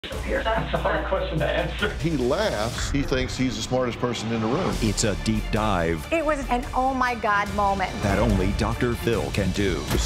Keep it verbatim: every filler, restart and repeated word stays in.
That's a hard question to answer. He laughs. He thinks he's the smartest person in the room. It's a deep dive It was an oh my God moment that only Doctor Phil can do.